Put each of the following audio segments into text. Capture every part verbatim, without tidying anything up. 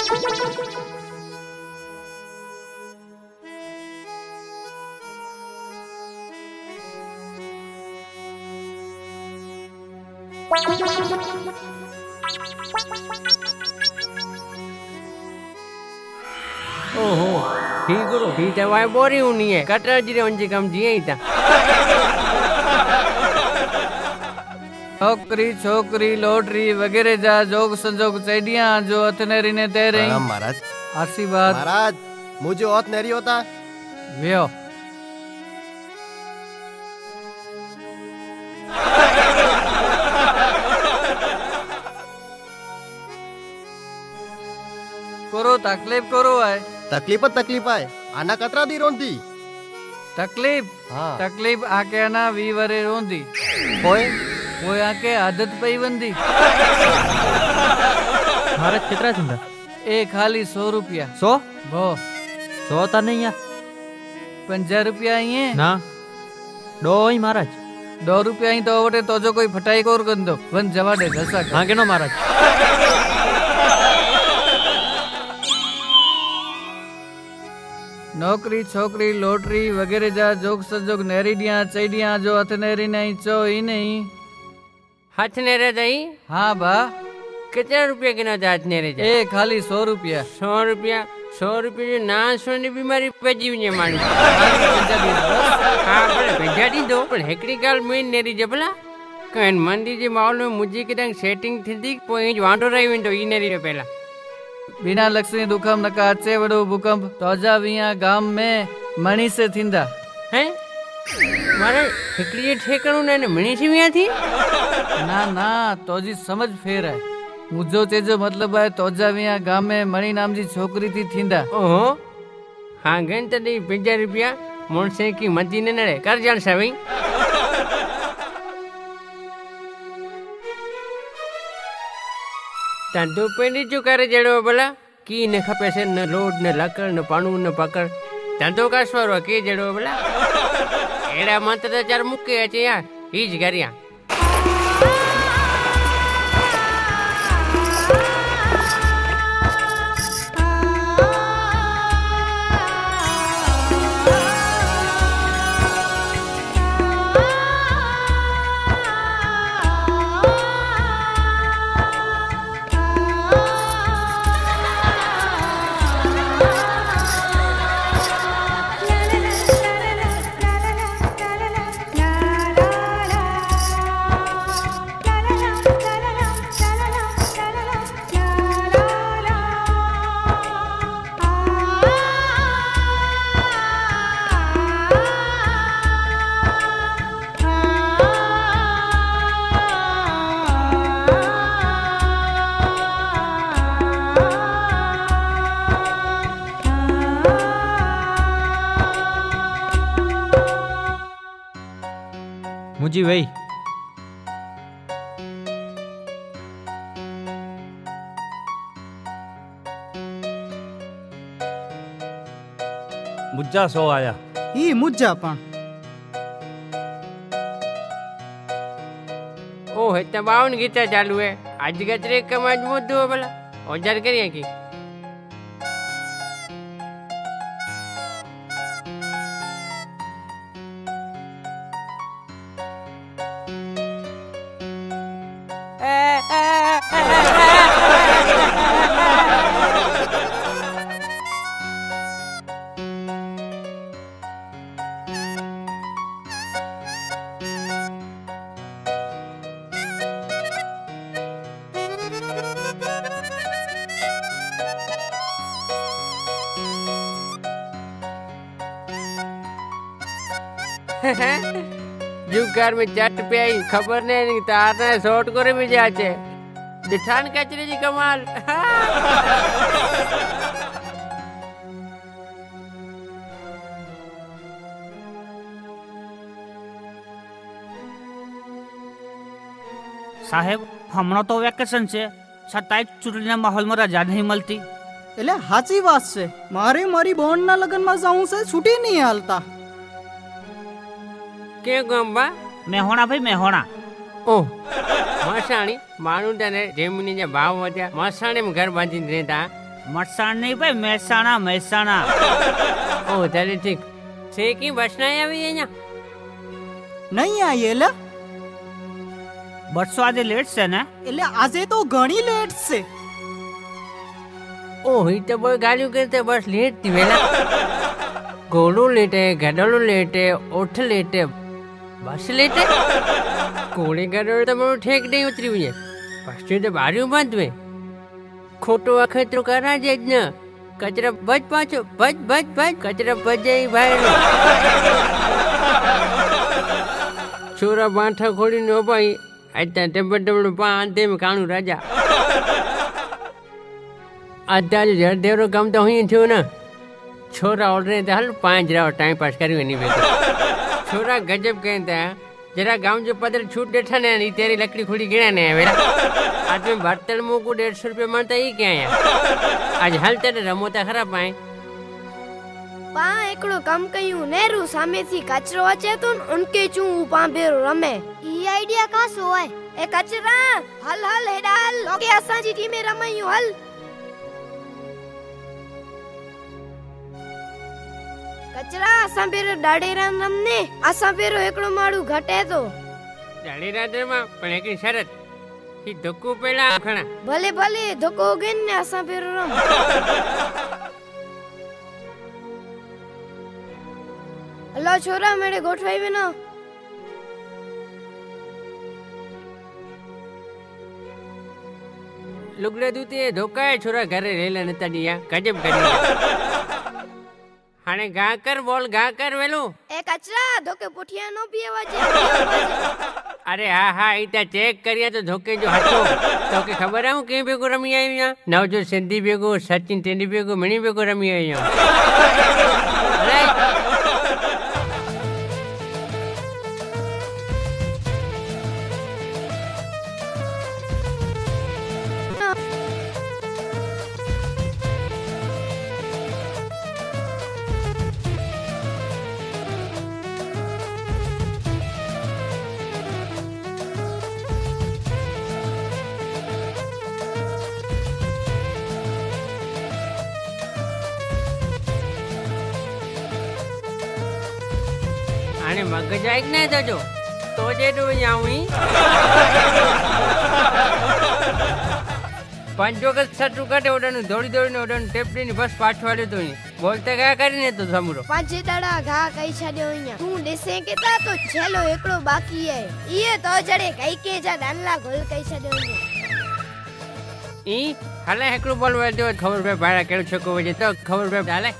ओहो ठीक करो ठीक है वाई बोरी होनी है कटर जी उनके कम जी ही था छोकरी छोकरी लोटरी वगैरह जा जोग संजोग चैडिया जो अथनेरी ने दे रही महाराज आशीर्वाद महाराज मुझे औत नेरी होता व्यो करो तकलीफ करो है तकलीफ तकलीफ है आना कतरा दी रोंदी तकलीफ हाँ तकलीफ आके आना वी वरे रोंदी होए वो आके आदत पई वंदी महाराज कितना चिंता ए खाली सौ रुपया सौ वो सौ ता नहीं है पंजा रुपया ही है ना दो ही महाराज दो रुपया ही तो वटे तो जो कोई फटाई कोर कर दो वन जवा दे दसा हाँ के नो महाराज नौकरी छोकरी लोटरी वगैरह जा जोग सजोग नेरीडिया चैडिया जो अथनेरी नहीं चो ही नहीं हाथ ने रह जाई हाँ बा कितना रुपया किना था हाथ ने रह जा ए खाली सौ रुपया सौ रुपया सौ रुपया जो ना सोनी बीमारी पजी वने मानी हाँ भले भेजा दी दो पर हेकड़ी गाल में नेरी जबला कहन मंदी जे माहौल में मुझे किदंग सेटिंग थी पोइ वांडो रही वेंदो ई नेरी पहला बिना लक्ष्मी दुखम नका अचे वडो भूकंप तोजा विया गांव में मणि से थींदा हैं मारे हिकड़ी ठेकणो ने मणि से विया थी ना ना तोजी समझ फेर है मुझो तेजो मतलब है तोजा विया गांव में मणि नाम जी छोकरी थी थींदा ओहो हाँ गन तदी पंजा रुपया मोणसे की मती ने नड़े कर जान सवई तंदो पेंडी जो करे जड़ो भला की न खपे से न लोड न लकड़ न पाणू न पकड़ तंदो का स्वरो के जड़ो भला एड़ा मंत्र तो चार मुक्के अचे या हीज गरिया मुझी वही मुझा सो आया ही मुझा पण ओ है तबावन गीता चालू है आज गजरे कमाज मुद्दो भला औजार करिए की जुगार में चट पे आई खबर नहीं तार ने शॉर्ट करे भी जाचे दिठान कचरे जी कमाल साहेब हमणो तो वेकेशन छे छतांय चूंटणीना माहौल में रजा नहीं मलती એટલે સાચી વાત છે મારે મારી બોન્ડના લગનમાં જાવું છે છૂટી નહીં હાલતા के गंबा मेहोणा भाई मेहोणा ओ मसाणी मानू तने जमीन जे भाव वध्या मसाणे में घर बांधी रहता मटसाण नहीं भाई, મહેસાણા મહેસાણા। ઓ ચાલે ઠીક છે કે બસ ના આવી અહીંયા? નહીં આવી એટલે બસો આજે લેટ છે ને? એટલે આજે તો ઘણી લેટ છે। ઓ ही तो बोल गालियों करते बस लेट थी वेला। घोड़ू लेट है, गडड़ू लेट है, ओठ लेट है, बस लेट है। घोड़े गडड़ तो मैं ठेक नहीं उतरी हुई है, बस तो बारियों बंद हुए। खोटो अखतरो करा जे न, कचरा बच पाछो, बच बच बच, कचरा बच जाई भाई। छोरा बांठा खोड़ी नो भाई, आता टेबल टेबल पांते में कानू राजा। अद्धा जो जरदेवरो काम तो हुई थियो ना। छोरा ऑलरेडी हल पांच रहो टाइम पास करी नहीं बेटा। छोरा गजब कहता है, जरा गांव जो पदर छूट बैठा ने नी तेरी लकड़ी खुड़ी गिरा ने वेला। आज में बर्तन मुंह को डेढ़ सौ रुपये मानता ही क्या है? आज हल तेरे रमोता खराब पाए। पा एकड़ो कम कयूं नेरू सामे थी कचरो अचे तो उनके चू पा बेरो रमे। ई आइडिया का सो है? ए कचरा हल हल हेडाल लोगे असा जी टीम में रमयूं हल। कचरा असा बेरो डाडे रन रमने असा बेरो एकड़ो माड़ू घटे तो डाडे राडे में पण एक शरत ही धक्को पेला खणा। भले भले धक्को गेन ने असा बेरो रम। अल्लाह छोरा मेरे गोठवाई में ना। लुगड़े दूते धोखा है छोरा घरे रेला नता दिया गजब करी। हाने गा कर बोल गा कर वेलू। ए कचरा धोके पुठिया नो पिए वाजे। अरे हाँ हाँ इता चेक करिया तो धोखे जो हथो तो के खबर है के बेगो रमी आई यहाँ नव जो सिंधी बेगो सचिन तेंदी बेगो मणि बेगो रमी आई यहाँ। आने मगज आइक नहीं तो जो तो जे तो जाऊँ पंचो का सटू काटे उड़न दौड़ी दौड़ी ने उड़न टेपड़ी ने बस पाठ वाले तो नहीं बोलते क्या करी ने तो समरो पांच दड़ा घा कई छाड़े होइया तू देसे केता तो छेलो एकड़ो बाकी है ये तो जड़े कई के जा डाला गोल कई छाड़े होइया ई हले एकड़ो बोल वे दो खबर पे भाड़ा केड़ो छको वजे तो खबर पे डाले।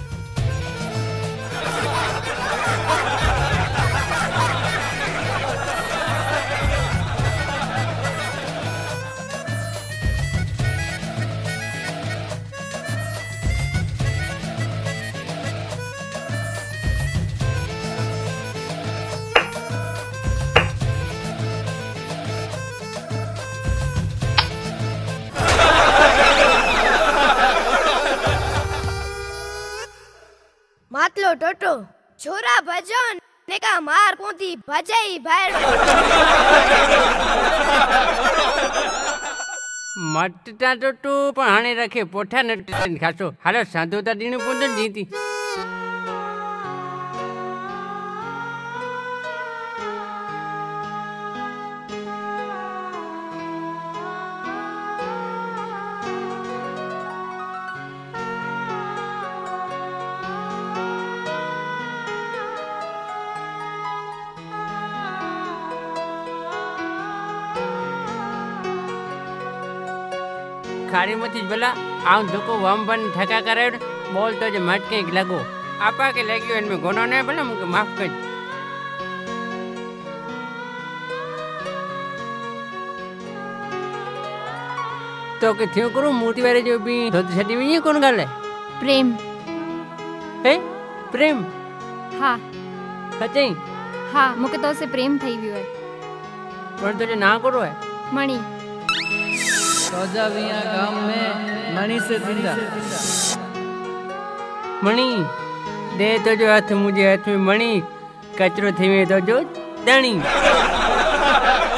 मातलो टोटो छोरा भजन ने का मार कोती भजाई भाई मटता तो तू पण हाणे रखे पोठा न खासो हालो साधो ता दीने पोंदन जीती। खारी मती भला आउं धोको वम बन ठका करे बोल तो जे मटके लगो आपा के लगियो इनमें गुनो ने भला मुके माफ कर। तो के थियो करू मूर्ति वाले जो भी धोती छडी हुई कौन गल है? प्रेम है प्रेम हाँ सच्ची हाँ मुके तो से प्रेम थई वियो है पर तो जे ना करो है मणि तोजाविया गांव में मणि से जिंदा मणि दे तो जो हाथ मुझे हाथ में मणि कचरो थी में तो जो दणी।